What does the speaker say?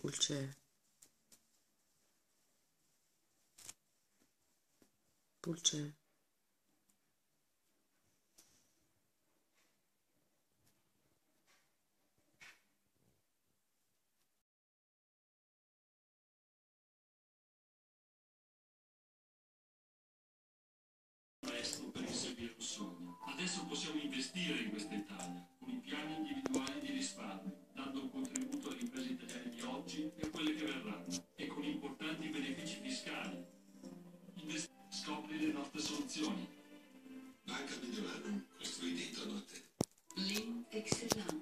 Pulce. Pulce. Presto per inseguire un sogno. Adesso possiamo investire in questa Italia con i piani individuali di risparmio, dando un contributo alle imprese italiane di oggi e a quelle che verranno, e con importanti benefici fiscali. Scopri le nostre soluzioni. Banca Mediolanum, costruita intorno a te. Lin Excellence.